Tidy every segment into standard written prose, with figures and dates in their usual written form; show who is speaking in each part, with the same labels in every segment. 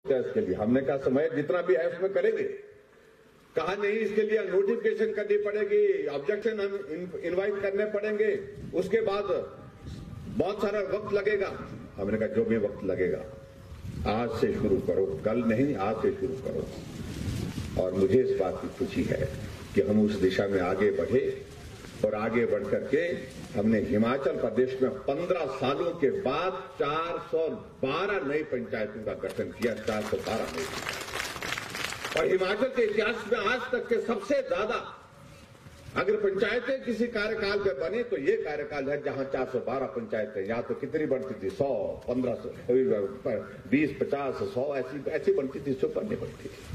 Speaker 1: इसके लिए हमने कहा समय जितना भी है उसमें करेंगे। कहा नहीं, इसके लिए नोटिफिकेशन करनी पड़ेगी, ऑब्जेक्शन इनवाइट करने पड़ेंगे, उसके बाद बहुत सारा वक्त लगेगा। हमने कहा जो भी वक्त लगेगा आज से शुरू करो, कल नहीं आज से शुरू करो। और मुझे इस बात की खुशी है कि हम उस दिशा में आगे बढ़े और आगे बढ़ करके हमने हिमाचल प्रदेश में 15 सालों के बाद 412 नई पंचायतों का गठन किया। 412 नई, और हिमाचल के इतिहास में आज तक के सबसे ज्यादा अगर पंचायतें किसी कार्यकाल में बने तो ये कार्यकाल है जहां 412 पंचायतें। यहां तो कितनी बनती थी, 100, 1500, 20, 50, 100 ऐसी बनती थी, 100 नहीं बनती थी।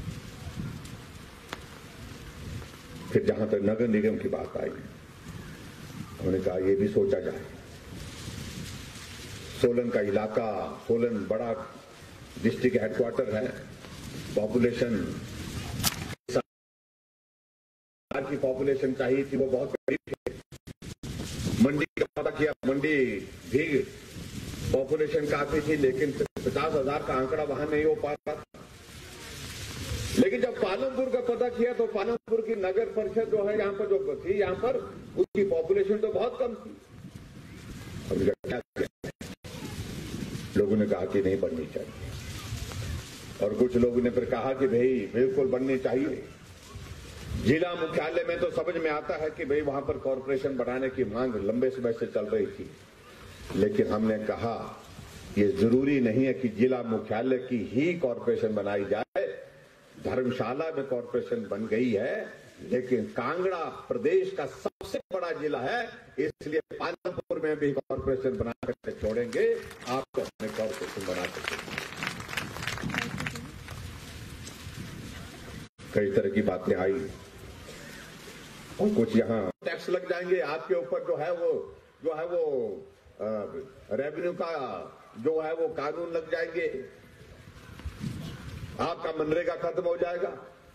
Speaker 1: फिर जहां तक नगर निगम की बात आई, उन्होंने कहा ये भी सोचा जाए। सोलन का इलाका, सोलन बड़ा डिस्ट्रिक्ट हेडक्वार्टर है, पॉपुलेशन की पॉपुलेशन चाहिए थी, वो बहुत करीब थी। मंडी का पता किया, मंडी भी पॉपुलेशन काफी थी, लेकिन 50,000 का आंकड़ा वहां नहीं हो पा रहा था। लेकिन जब पालमपुर का पता किया तो पालमपुर की नगर परिषद जो है यहाँ पर जो थी, यहाँ पर उसकी पॉपुलेशन तो बहुत कम थी। लोगों ने कहा कि नहीं बननी चाहिए, और कुछ लोगों ने फिर कहा कि भाई बिल्कुल बननी चाहिए। जिला मुख्यालय में तो समझ में आता है कि भाई वहां पर कॉरपोरेशन बनाने की मांग लंबे समय से चल रही थी, लेकिन हमने कहा ये जरूरी नहीं है कि जिला मुख्यालय की ही कॉरपोरेशन बनाई जाए। धर्मशाला में कॉरपोरेशन बन गई है, लेकिन कांगड़ा प्रदेश का सबसे बड़ा जिला है, इसलिए पालमपुर में भी कॉरपोरेशन बनाकर छोड़ेंगे। आपको अपने कॉरपोरेशन बना सकते। कई तरह की बातें आई, और कुछ यहाँ टैक्स लग जाएंगे आपके ऊपर, जो है वो रेवेन्यू का जो है वो कानून लग जाएंगे, आपका मनरेगा खत्म हो जाएगा।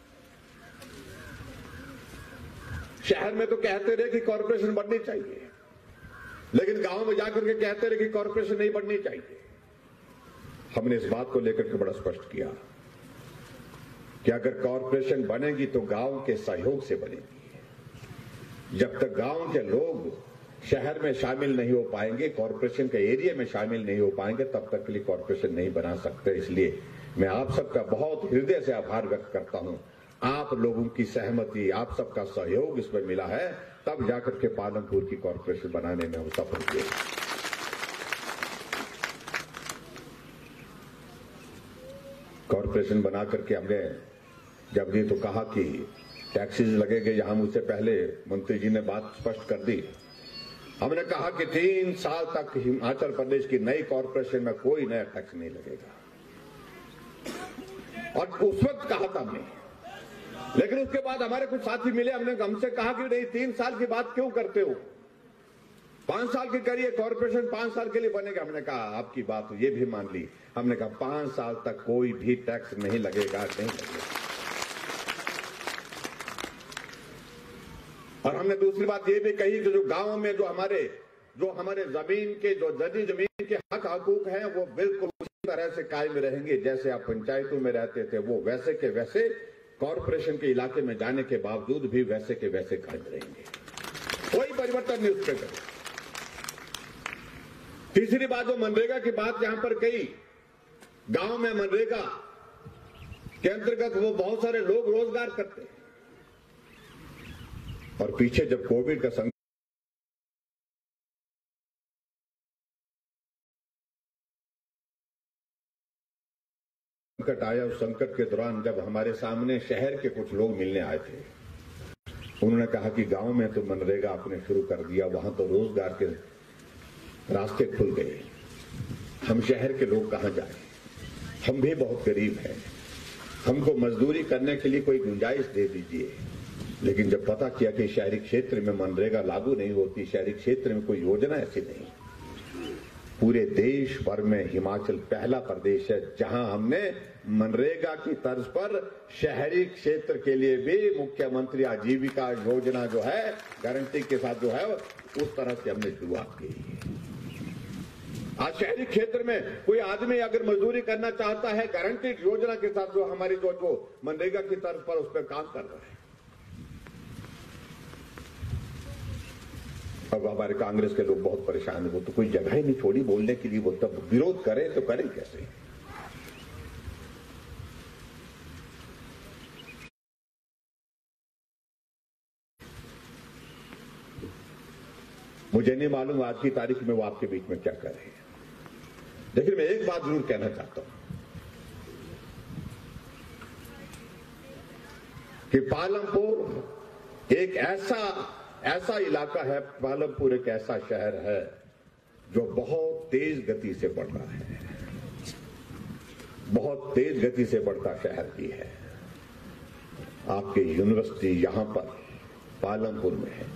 Speaker 1: शहर में तो कहते रहे कि कॉरपोरेशन बननी चाहिए, लेकिन गांव में जाकर के कहते रहे कि कॉरपोरेशन नहीं बननी चाहिए। हमने इस बात को लेकर के बड़ा स्पष्ट किया कि अगर कॉरपोरेशन बनेगी तो गांव के सहयोग से बनेगी। जब तक गांव के लोग शहर में शामिल नहीं हो पाएंगे, कॉरपोरेशन के एरिया में शामिल नहीं हो पाएंगे, तब तक के लिए कॉरपोरेशन नहीं बना सकते। इसलिए मैं आप सबका बहुत हृदय से आभार व्यक्त करता हूं। आप लोगों की सहमति, आप सबका सहयोग इसमें मिला है, तब जाकर के पालमपुर की कॉरपोरेशन बनाने में हम सफल हुए। कॉरपोरेशन बना करके हमने जब ये तो कहा कि टैक्सेस लगेंगे, यहां मुझसे पहले मंत्री जी ने बात स्पष्ट कर दी। हमने कहा कि 3 साल तक हिमाचल प्रदेश की नई कॉरपोरेशन में कोई नया टैक्स नहीं लगेगा, और उस वक्त कहा था हमने। लेकिन उसके बाद हमारे कुछ साथी मिले, हमसे कहा कि नहीं 3 साल की बात क्यों करते हो, 5 साल की करिए, कॉरपोरेशन 5 साल के लिए बनेगा। हमने कहा आपकी बात ये भी मान ली। हमने कहा 5 साल तक कोई भी टैक्स नहीं लगेगा, नहीं लगेगा। और हमने दूसरी बात ये भी कही कि जो गांव में जो हमारे जमीन के जमीन के हक हकूक हैं, वो बिल्कुल उसी तरह से कायम रहेंगे जैसे आप पंचायतों में रहते थे, वो वैसे के वैसे कॉरपोरेशन के इलाके में जाने के बावजूद भी वैसे के वैसे कायम रहेंगे, कोई परिवर्तन नहीं उसके करें। तीसरी बात, जो मनरेगा की बात यहां पर कही, गांव में मनरेगा के अंतर्गत वो बहुत सारे लोग रोजगार करते हैं, और पीछे जब कोविड का संकट आया, उस संकट के दौरान जब हमारे सामने शहर के कुछ लोग मिलने आए थे, उन्होंने कहा कि गांव में तो मनरेगा आपने शुरू कर दिया, वहां तो रोजगार के रास्ते खुल गए, हम शहर के लोग कहां जाएं, हम भी बहुत गरीब हैं, हमको मजदूरी करने के लिए कोई गुंजाइश दे दीजिए। लेकिन जब पता किया कि शहरी क्षेत्र में मनरेगा लागू नहीं होती, शहरी क्षेत्र में कोई योजना ऐसी नहीं, पूरे देश भर में हिमाचल पहला प्रदेश है जहां हमने मनरेगा की तर्ज पर शहरी क्षेत्र के लिए भी मुख्यमंत्री आजीविका योजना जो है गारंटी के साथ जो है उस तरह से हमने शुरुआत की। आज शहरी क्षेत्र में कोई आदमी अगर मजदूरी करना चाहता है, गारंटीड योजना के साथ जो हमारी जो मनरेगा की तर्ज पर उस पर काम कर रहा है। अब हमारे कांग्रेस के लोग बहुत परेशान है, वो तो कोई जगह ही नहीं छोड़ी बोलने के लिए, वो तब विरोध करें तो करें कैसे। मुझे नहीं मालूम आज की तारीख में वो आपके बीच में क्या कर रहे हैं, लेकिन मैं एक बात जरूर कहना चाहता हूं कि पालमपुर एक ऐसा इलाका है, पालमपुर एक ऐसा शहर है जो बहुत तेज गति से बढ़ रहा है, बहुत तेज गति से बढ़ता शहर भी है। आपके यूनिवर्सिटी यहां पर पालमपुर में है,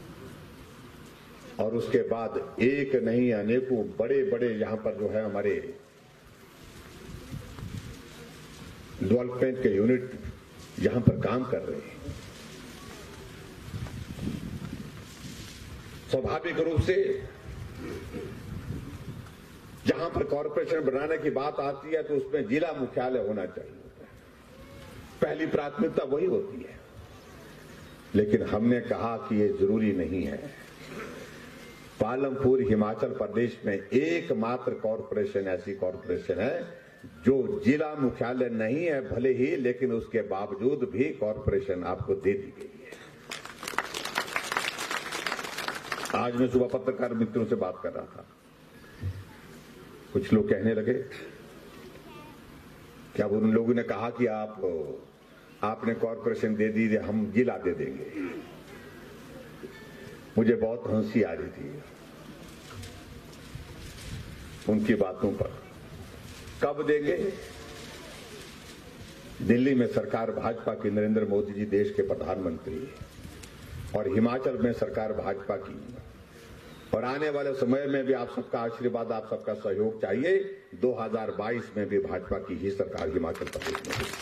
Speaker 1: और उसके बाद एक नहीं अनेकों बड़े बड़े यहां पर जो है हमारे डेवलपमेंट के यूनिट यहां पर काम कर रहे हैं। स्वाभाविक रूप से जहां पर कॉरपोरेशन बनाने की बात आती है तो उसमें जिला मुख्यालय होना चाहिए, पहली प्राथमिकता वही होती है। लेकिन हमने कहा कि ये जरूरी नहीं है। पालमपुर हिमाचल प्रदेश में एकमात्र कॉरपोरेशन ऐसी कॉरपोरेशन है जो जिला मुख्यालय नहीं है भले ही, लेकिन उसके बावजूद भी कॉरपोरेशन आपको दे दी गई है। आज मैं सुबह पत्रकार मित्रों से बात कर रहा था, कुछ लोग कहने लगे क्या उन लोगों ने कहा कि आपने कॉरपोरेशन दे दी, हम जिला दे देंगे। मुझे बहुत हंसी आ रही थी उनकी बातों पर। कब देंगे? दिल्ली में सरकार भाजपा की, नरेंद्र मोदी जी देश के प्रधानमंत्री, और हिमाचल में सरकार भाजपा की, और आने वाले समय में भी आप सबका आशीर्वाद, आप सबका सहयोग चाहिए। 2022 में भी भाजपा की ही सरकार हिमाचल प्रदेश में होगी।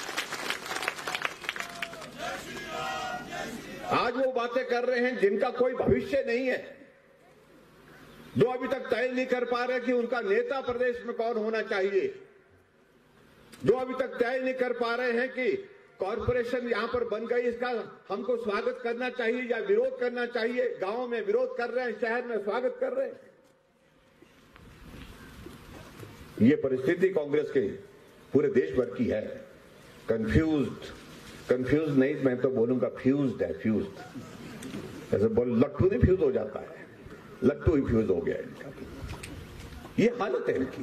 Speaker 1: आज वो बातें कर रहे हैं जिनका कोई भविष्य नहीं है, जो अभी तक तय नहीं कर पा रहे कि उनका नेता प्रदेश में कौन होना चाहिए, जो अभी तक तय नहीं कर पा रहे हैं कि कॉरपोरेशन यहां पर बन गई, इसका हमको स्वागत करना चाहिए या विरोध करना चाहिए। गांव में विरोध कर रहे हैं, शहर में स्वागत कर रहे हैं। ये परिस्थिति कांग्रेस के पूरे देश भर की है। कंफ्यूज नहीं, मैं तो बोलूंगा फ्यूज्ड है, फ्यूज्ड। ऐसे बोल लट्टू नहीं फ्यूज हो जाता है, लट्टू ही फ्यूज हो गया इनका। ये हालत है इनकी।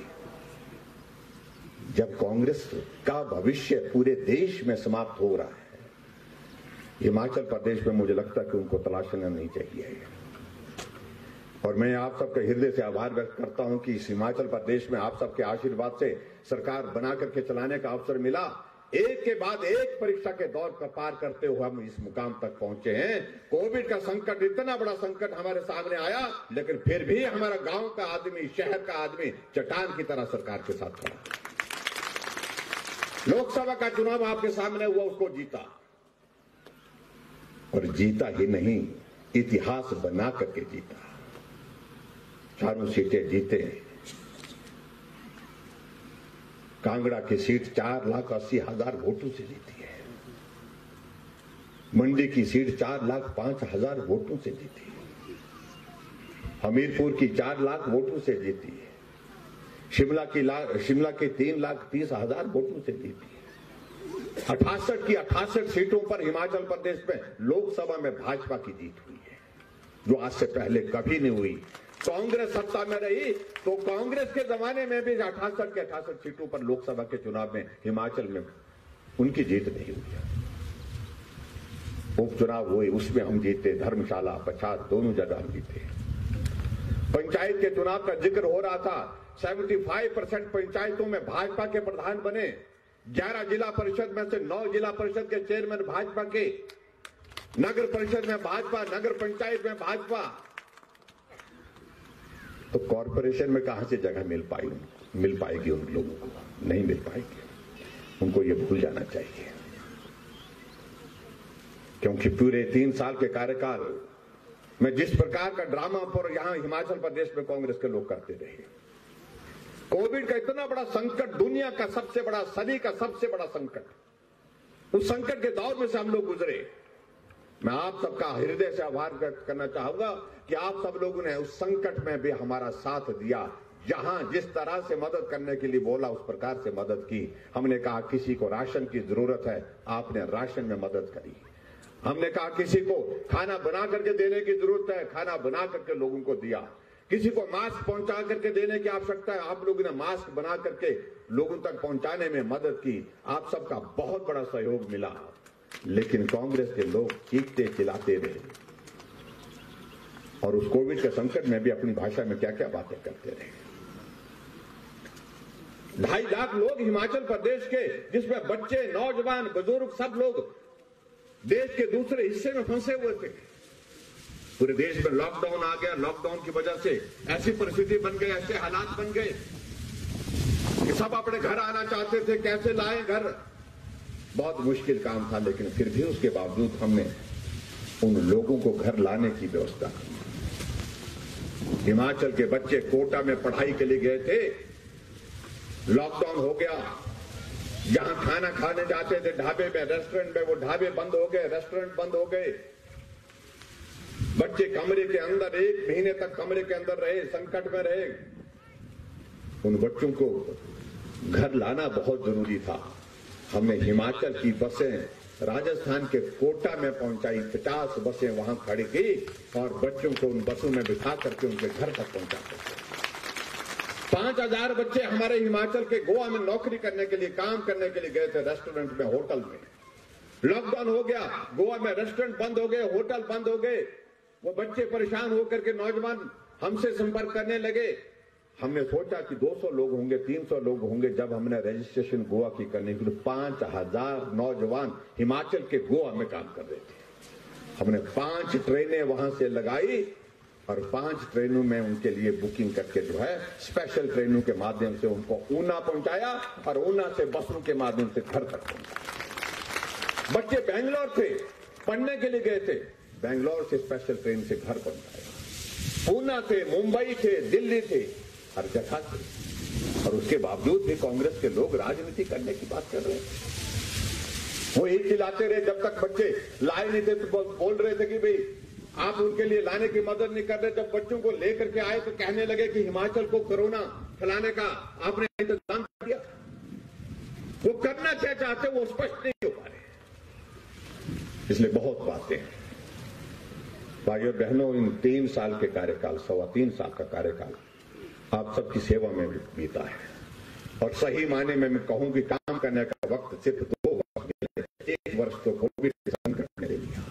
Speaker 1: जब कांग्रेस का भविष्य पूरे देश में समाप्त हो रहा है, हिमाचल प्रदेश में मुझे लगता है कि उनको तलाशना नहीं चाहिए। और मैं आप सबके हृदय से आभार व्यक्त करता हूं कि इस हिमाचल प्रदेश में आप सबके आशीर्वाद से सरकार बना करके चलाने का अवसर मिला। एक के बाद एक परीक्षा के दौर का पार करते हुए हम इस मुकाम तक पहुंचे हैं। कोविड का संकट, इतना बड़ा संकट हमारे सामने आया, लेकिन फिर भी हमारा गांव का आदमी, शहर का आदमी चट्टान की तरह सरकार के साथ खड़ा। लोकसभा का चुनाव आपके सामने हुआ, उसको जीता, और जीता ही नहीं, इतिहास बना करके जीता। चारों सीटें जीते। कांगड़ा की सीट 4,80,000 वोटों से जीती है। मंडी की सीट 4,05,000 वोटों से जीती है। हमीरपुर की 4 लाख वोटों से जीती है। शिमला की 3,30,000 वोटों से जीती है। 68 की 68 सीटों पर हिमाचल प्रदेश में लोकसभा में भाजपा की जीत हुई है, जो आज से पहले कभी नहीं हुई। कांग्रेस सत्ता में रही तो कांग्रेस के जमाने में भी 68 के 68 सीटों पर लोकसभा के चुनाव में हिमाचल में उनकी जीत नहीं हुई। उपचुनाव हुए, उसमें हम जीते। धर्मशाला, पच्छाद, दोनों जगह हम जीते। पंचायत के चुनाव का जिक्र हो रहा था। 75% पंचायतों में भाजपा के प्रधान बने। 11 जिला परिषद में से 9 जिला परिषद के चेयरमैन भाजपा के, नगर परिषद में भाजपा, नगर पंचायत में भाजपा। तो कॉरपोरेशन में कहां से जगह मिल पाएगी उन लोगों को? नहीं मिल पाएगी। उनको ये भूल जाना चाहिए, क्योंकि पूरे 3 साल के कार्यकाल में जिस प्रकार का ड्रामा पर यहां हिमाचल प्रदेश में कांग्रेस के लोग करते रहे, कोविड का इतना बड़ा संकट, दुनिया का सबसे बड़ा, सदी का सबसे बड़ा संकट, उस संकट के दौर में से हम लोग गुजरे। मैं आप सबका हृदय से आभार व्यक्त करना चाहूंगा कि आप सब लोगों ने उस संकट में भी हमारा साथ दिया। जहां जिस तरह से मदद करने के लिए बोला उस प्रकार से मदद की। हमने कहा किसी को राशन की जरूरत है, आपने राशन में मदद करी। हमने कहा किसी को खाना बना करके देने की जरूरत है, खाना बना करके लोगों को दिया। किसी को मास्क पहुंचा करके देने की आवश्यकता है, आप लोगों ने मास्क बना करके लोगों तक पहुंचाने में मदद की। आप सबका बहुत बड़ा सहयोग मिला। लेकिन कांग्रेस के लोग चीखते चिल्लाते रहे और उस कोविड के संकट में भी अपनी भाषा में क्या क्या बातें करते रहे। 2.5 लाख लोग हिमाचल प्रदेश के, जिसमें बच्चे, नौजवान, बुजुर्ग, सब लोग देश के दूसरे हिस्से में फंसे हुए थे। पूरे देश में लॉकडाउन आ गया। लॉकडाउन की वजह से ऐसी परिस्थिति बन गई, ऐसे हालात बन गए कि सब अपने घर आना चाहते थे। कैसे लाए घर, बहुत मुश्किल काम था। लेकिन फिर भी उसके बावजूद हमने उन लोगों को घर लाने की व्यवस्था की। हिमाचल के बच्चे कोटा में पढ़ाई के लिए गए थे, लॉकडाउन हो गया। जहां खाना खाने जाते थे ढाबे में, रेस्टोरेंट में, वो ढाबे बंद हो गए, रेस्टोरेंट बंद हो गए। बच्चे कमरे के अंदर 1 महीने तक कमरे के अंदर रहे, संकट में रहे। उन बच्चों को घर लाना बहुत जरूरी था। हमने हिमाचल की बसें राजस्थान के कोटा में पहुंचाई। 50 बसें वहां खड़ी की और बच्चों को उन बसों में बिठा करके उनके घर तक पहुंचाते थे। 5000 बच्चे हमारे हिमाचल के गोवा में नौकरी करने के लिए, काम करने के लिए गए थे, रेस्टोरेंट में, होटल में। लॉकडाउन हो गया, गोवा में रेस्टोरेंट बंद हो गए, होटल बंद हो गए। वो बच्चे परेशान होकर के, नौजवान हमसे संपर्क करने लगे। हमने सोचा कि 200 लोग होंगे, 300 लोग होंगे। जब हमने रजिस्ट्रेशन गोवा की करने के लिए 5000 नौजवान हिमाचल के गोवा में काम कर रहे थे। हमने 5 ट्रेनें वहां से लगाई और 5 ट्रेनों में उनके लिए बुकिंग करके जो है स्पेशल ट्रेनों के माध्यम से उनको ऊना पहुंचाया और ऊना से बसों के माध्यम से घर तक पहुंचाया। बच्चे बेंगलोर थे, पढ़ने के लिए गए थे, बेंगलोर से स्पेशल ट्रेन से घर पहुंचाया। ऊना थे, मुंबई थे, दिल्ली थे, हर जगह थे। और उसके बावजूद भी कांग्रेस के लोग राजनीति करने की बात कर रहे हैं। वो एक चिल्लाते रहे जब तक बच्चे लाए नहीं थे, तो बोल रहे थे कि भाई आप उनके लिए लाने की मदद नहीं कर रहे। जब बच्चों को लेकर के आए तो कहने लगे कि हिमाचल को कोरोना फैलाने का आपने इंतजाम कर दिया। वो करना क्या चाहते वो स्पष्ट नहीं हो पा रहे। इसलिए बहुत बातें हैं। भाइयों बहनों, इन 3 साल के कार्यकाल, 3.25 साल का कार्यकाल आप सबकी सेवा में बीता है। और सही मायने में मैं कहूं कि काम करने का वक्त सिर्फ 2 वर्ष मिले। 1 वर्ष तो कोविड के संकट में ले लिया।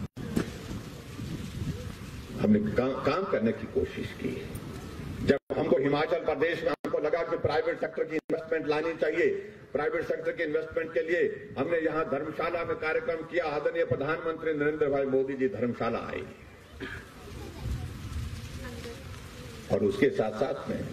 Speaker 1: हमने काम करने की कोशिश की। जब हमको हिमाचल प्रदेश में हमको लगा कि प्राइवेट सेक्टर की इन्वेस्टमेंट लानी चाहिए, प्राइवेट सेक्टर के इन्वेस्टमेंट के लिए हमने यहां धर्मशाला में कार्यक्रम किया। आदरणीय प्रधानमंत्री नरेंद्र भाई मोदी जी धर्मशाला आए और उसके साथ साथ में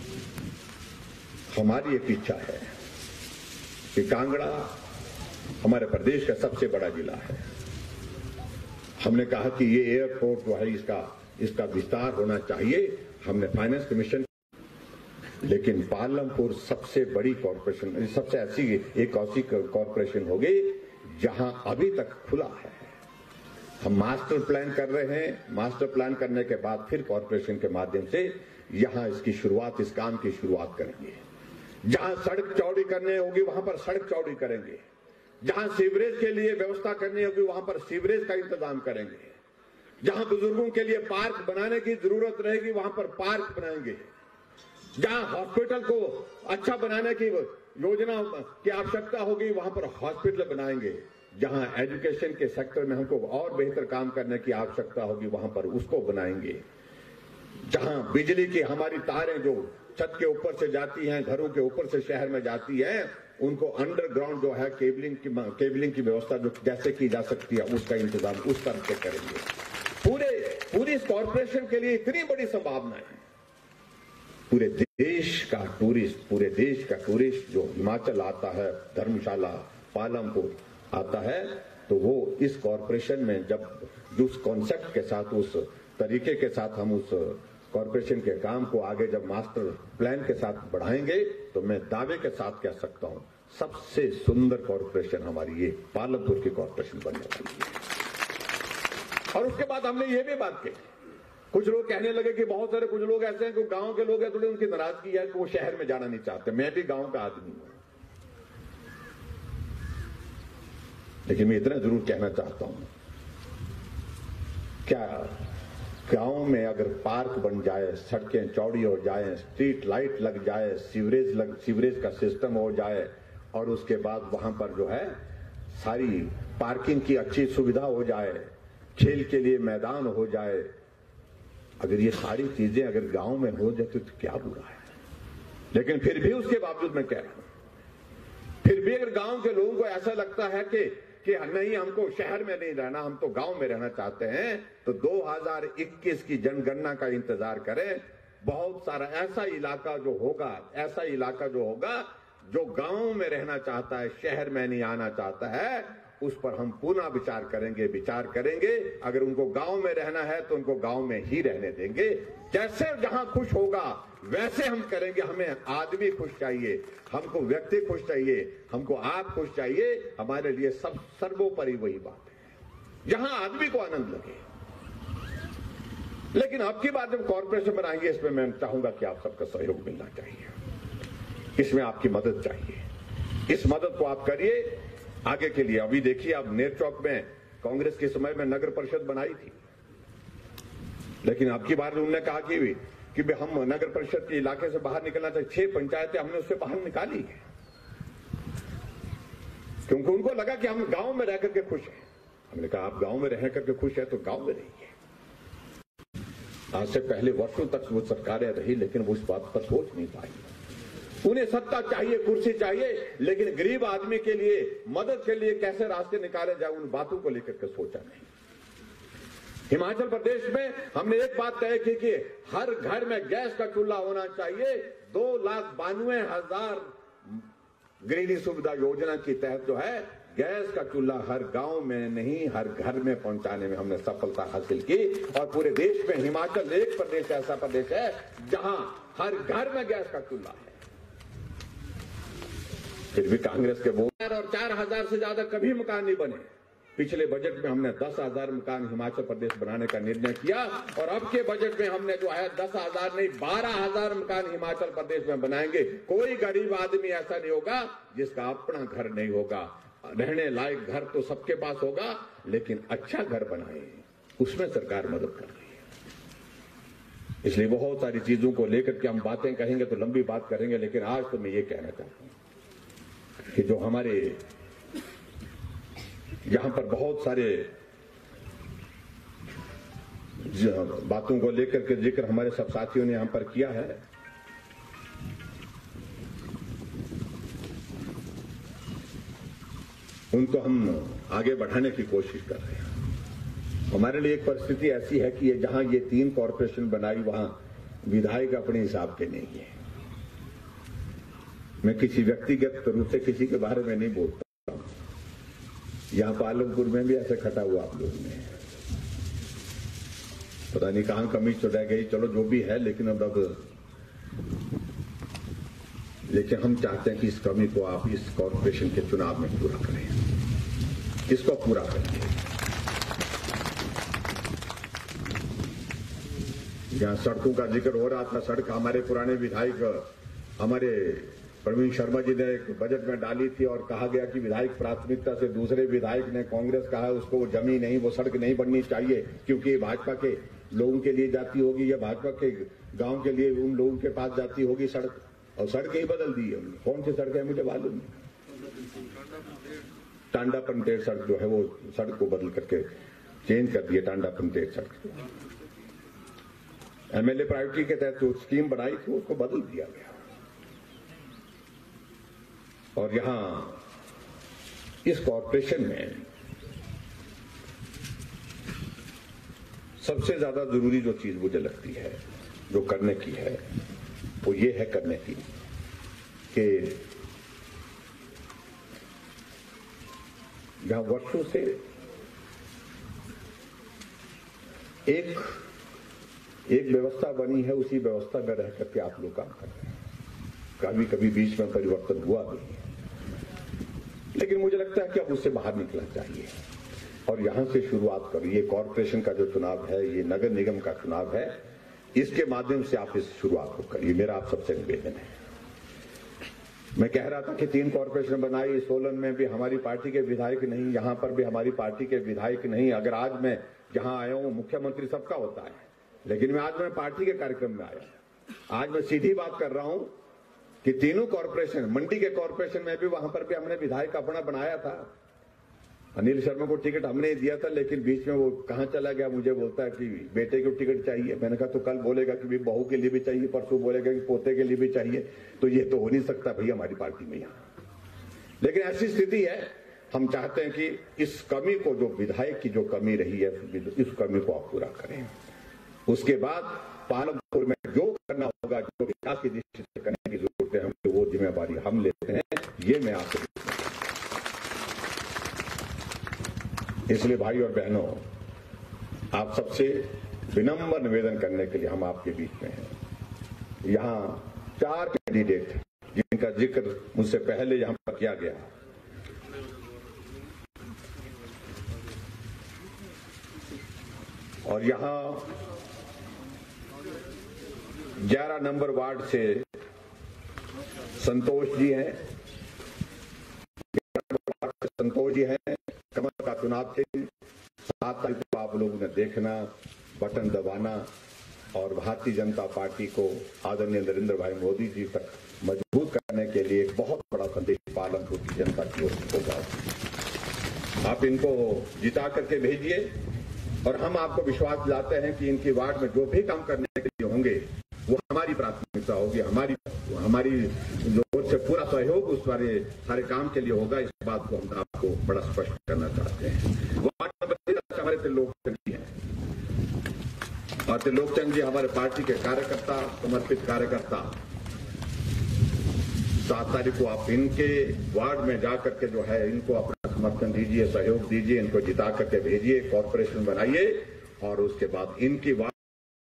Speaker 1: हमारी एक इच्छा है कि कांगड़ा हमारे प्रदेश का सबसे बड़ा जिला है। हमने कहा कि ये एयरपोर्ट जो है इसका विस्तार होना चाहिए। हमने फाइनेंस कमीशन, लेकिन पालमपुर सबसे बड़ी कॉरपोरेशन, सबसे ऐसी कॉरपोरेशन होगी जहां अभी तक खुला है। हम मास्टर प्लान कर रहे हैं। मास्टर प्लान करने के बाद फिर कॉरपोरेशन के माध्यम से यहां इसकी शुरुआत, इस काम की शुरुआत करेंगे। जहां सड़क चौड़ी करनी होगी वहां पर सड़क चौड़ी करेंगे। जहां सीवरेज के लिए व्यवस्था करनी होगी वहां पर सीवरेज का इंतजाम करेंगे। जहां बुजुर्गों के लिए पार्क बनाने की जरूरत रहेगी वहां पर पार्क बनाएंगे। जहां हॉस्पिटल को अच्छा बनाने की योजना की आवश्यकता होगी वहां पर हॉस्पिटल बनाएंगे। जहां एजुकेशन के सेक्टर में हमको और बेहतर काम करने की आवश्यकता होगी वहां पर उसको बनाएंगे। जहां बिजली की हमारी तारें जो छत के ऊपर से जाती हैं, घरों के ऊपर से शहर में जाती है, उनको अंडरग्राउंड जो है केबलिंग की व्यवस्था जो जैसे की जा सकती है उसका इंतजाम उस तरह से करेंगे। पूरी इस कॉरपोरेशन के लिए इतनी बड़ी संभावनाएं हैं। पूरे देश का टूरिस्ट जो हिमाचल आता है, धर्मशाला, पालमपुर आता है, तो वो इस कॉरपोरेशन में जब जिस कॉन्सेप्ट के साथ, उस तरीके के साथ हम उस कॉरपोरेशन के काम को आगे जब मास्टर प्लान के साथ बढ़ाएंगे तो मैं दावे के साथ कह सकता हूं सबसे सुंदर कॉरपोरेशन हमारी ये पालमपुर की कॉरपोरेशन बनने वाली है। और उसके बाद हमने ये भी बात की, कुछ लोग कहने लगे कि बहुत सारे कुछ लोग ऐसे हैं कि गांव के लोग हैं, थोड़ी उनकी नाराजगी है कि वो शहर में जाना नहीं चाहते। मैं भी गांव का आदमी हूं, लेकिन मैं इतना जरूर कहना चाहता हूं, क्या गांव में अगर पार्क बन जाए, सड़कें चौड़ी हो जाए, स्ट्रीट लाइट लग जाए, सीवरेज का सिस्टम हो जाए और उसके बाद वहां पर जो है सारी पार्किंग की अच्छी सुविधा हो जाए, खेल के लिए मैदान हो जाए, अगर ये सारी चीजें अगर गांव में हो जाए तो क्या बुरा है। लेकिन फिर भी उसके बावजूद मैं कह रहा हूं, फिर भी अगर गांव के लोगों को ऐसा लगता है कि नहीं हमको शहर में नहीं रहना, हम तो गांव में रहना चाहते हैं, तो 2021 की जनगणना का इंतजार करें। बहुत सारा ऐसा इलाका जो होगा जो गांव में रहना चाहता है, शहर में नहीं आना चाहता है, उस पर हम पुनः विचार करेंगे। अगर उनको गांव में रहना है तो उनको गांव में ही रहने देंगे। जैसे जहां खुश होगा वैसे हम करेंगे। हमें आदमी खुश चाहिए, हमको व्यक्ति खुश चाहिए, हमको आप खुश चाहिए। हमारे लिए सब सर्वोपरि वही बात है, जहां आदमी को आनंद लगे। लेकिन अब की बात जब कॉर्पोरेशन बनाएंगे, इसमें मैं चाहूंगा कि आप सबका सहयोग मिलना चाहिए, इसमें आपकी मदद चाहिए। इस मदद को आप करिए आगे के लिए। अभी देखिए, अब नेर चौक में कांग्रेस के समय में नगर परिषद बनाई थी, लेकिन अब की बार उन्होंने कहा कि हम नगर परिषद के इलाके से बाहर निकलना चाहिए। 6 पंचायतें हमने उससे बाहर निकाली है, क्योंकि उनको लगा कि हम गांव में रह करके खुश हैं। हमने कहा आप गांव में रह करके खुश है तो गांव में रहिए। आज से पहले वर्षों तक वो सरकारें रही, लेकिन वो इस बात पर सोच नहीं पाई। उन्हें सत्ता चाहिए, कुर्सी चाहिए, लेकिन गरीब आदमी के लिए, मदद के लिए कैसे रास्ते निकाले जाए, उन बातों को लेकर के सोचा नहीं। हिमाचल प्रदेश में हमने एक बात तय की कि हर घर में गैस का चूल्हा होना चाहिए। 2,92,000 गृहिणी सुविधा योजना के तहत जो है गैस का चूल्हा हर गांव में नहीं, हर घर में पहुंचाने में हमने सफलता हासिल की। और पूरे देश में हिमाचल एक प्रदेश ऐसा प्रदेश है जहां हर घर में गैस का चूल्हा है। फिर भी कांग्रेस के वोट और 4,000 से ज्यादा कभी मकान नहीं बने। पिछले बजट में हमने 10,000 मकान हिमाचल प्रदेश बनाने का निर्णय किया, और अब के बजट में हमने जो है 10,000 नहीं 12,000 मकान हिमाचल प्रदेश में बनाएंगे। कोई गरीब आदमी ऐसा नहीं होगा जिसका अपना घर नहीं होगा। रहने लायक घर तो सबके पास होगा, लेकिन अच्छा घर बनाए, उसमें सरकार मदद कर रही है। इसलिए बहुत सारी चीजों को लेकर के हम बातें कहेंगे तो लंबी बात करेंगे, लेकिन आज तो मैं ये कहना चाहता हूं कि जो हमारे यहां पर बहुत सारे बातों को लेकर के जिक्र हमारे सब साथियों ने यहां पर किया है, उनको हम आगे बढ़ाने की कोशिश कर रहे हैं। हमारे लिए एक परिस्थिति ऐसी है कि जहां ये 3 कॉर्पोरेशन बनाई, वहां विधायक अपने हिसाब के नहीं है। मैं किसी व्यक्तिगत रूप से किसी के बारे में नहीं बोलता हूं। यहां पालमपुर में भी ऐसे खटा हुआ आप लोगों ने, पता नहीं कहां कमी चुरा गई, चलो जो भी है, लेकिन लेकिन हम चाहते हैं कि इस कमी को आप इस कॉर्पोरेशन के चुनाव में पूरा करें, इसको पूरा करें। यहां सड़कों का जिक्र हो रहा था, सड़क हमारे पुराने विधायक हमारे प्रवीण शर्मा जी ने एक बजट में डाली थी और कहा गया कि विधायक प्राथमिकता से, दूसरे विधायक ने कांग्रेस कहा उसको वो जमी नहीं, वो सड़क नहीं बननी चाहिए क्योंकि भाजपा के लोगों के लिए जाती होगी या भाजपा के गांव के लिए उन लोगों के पास जाती होगी सड़क, और सड़क ही बदल दी है। कौन सी सड़क है मुझे मालूम नहीं। टांडा पंटेर सड़क जो है वो सड़क को बदल करके चेंज कर दिया। टांडा पंटेर सड़क एमएलए प्रायोरिटी के तहत जो स्कीम बनाई थी उसको बदल दिया गया। और यहां इस कॉर्पोरेशन में सबसे ज्यादा जरूरी जो चीज मुझे लगती है जो करने की है, वो ये है करने की कि जहां वर्षों से एक व्यवस्था बनी है, उसी व्यवस्था में रह करके आप लोग काम कर रहे हैं। कभी कभी बीच में परिवर्तन हुआ भी, लेकिन मुझे लगता है कि अब उससे बाहर निकलना चाहिए और यहां से शुरुआत करिए। कॉर्पोरेशन का जो चुनाव है, ये नगर निगम का चुनाव है, इसके माध्यम से आप इस शुरुआत को करिए। मेरा आप सबसे निवेदन है। मैं कह रहा था कि 3 कॉर्पोरेशन बनाई, सोलन में भी हमारी पार्टी के विधायक नहीं, यहां पर भी हमारी पार्टी के विधायक नहीं। अगर आज मैं जहां आया हूं, मुख्यमंत्री सबका होता है, लेकिन आज मैं पार्टी के कार्यक्रम में आया। आज मैं सीधी बात कर रहा हूं कि तीनों कॉर्पोरेशन, मंडी के कॉर्पोरेशन में भी, वहां पर भी हमने विधायक अपना बनाया था। अनिल शर्मा को टिकट हमने ही दिया था, लेकिन बीच में वो कहां चला गया, मुझे बोलता है कि बेटे को टिकट चाहिए। मैंने कहा तो कल बोलेगा कि बहू के लिए भी चाहिए, परसों बोलेगा कि पोते के लिए भी चाहिए, तो ये तो हो नहीं सकता भैया हमारी पार्टी में यहां। लेकिन ऐसी स्थिति है, हम चाहते हैं कि इस कमी को, जो विधायक की जो कमी रही है, इस कमी को आप पूरा करें। उसके बाद पालमपुर में जो करना होगा, जो विकास की दृष्टि से करने की जरूरत है, हम वो जिम्मेवारी हम लेते हैं। ये मैं आपको, इसलिए भाई और बहनों, आप सबसे विनम्र निवेदन करने के लिए हम आपके बीच में हैं। यहां 4 कैंडिडेट जिनका जिक्र मुझसे पहले यहां पर किया गया, और यहां 11 नंबर वार्ड से संतोष जी हैं, संतोष जी हैं। कमल का चुनाव थे, 7 तारीख को आप लोगों ने देखना, बटन दबाना और भारतीय जनता पार्टी को आदरणीय नरेंद्र भाई मोदी जी तक मजबूत करने के लिए एक बहुत बड़ा संदेश पालमपुर की जनता की ओर से होगा। आप इनको जिता करके भेजिए और हम आपको विश्वास दिलाते हैं कि इनकी वार्ड में जो भी काम करने के लिए होंगे वो हमारी प्राथमिकता होगी, हमारी ओर से पूरा सहयोग उस सारे काम के लिए होगा। इस बात को हम आपको बड़ा स्पष्ट करना चाहते हैं। वार्ड नंबर 13 हमारे त्रिलोकचंद जी हैं और त्रिलोकचंद जी हमारे पार्टी के कार्यकर्ता, समर्पित कार्यकर्ता। 7 तारीख को आप इनके वार्ड में जाकर के जो है, इनको अपना समर्थन दीजिए, सहयोग दीजिए, इनको जिता करके भेजिए, कॉर्पोरेशन बनाइए और उसके बाद इनकी वार्ड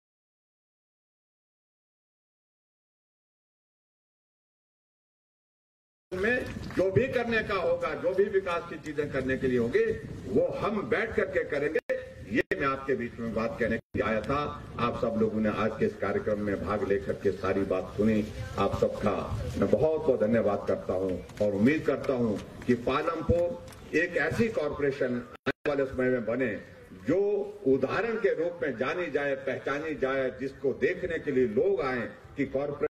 Speaker 1: में जो भी करने का होगा, जो भी विकास की चीजें करने के लिए होंगे, वो हम बैठ करके करेंगे। ये मैं आपके बीच में बात कहने के लिए आया था। आप सब लोगों ने आज के इस कार्यक्रम में भाग लेकर के सारी बात सुनी। आप सबका मैं बहुत बहुत धन्यवाद करता हूं और उम्मीद करता हूं कि पालमपुर एक ऐसी कॉर्पोरेशन आने वाले समय में बने जो उदाहरण के रूप में जानी जाए, पहचानी जाए, जिसको देखने के लिए लोग आए कि कॉर्पोरेशन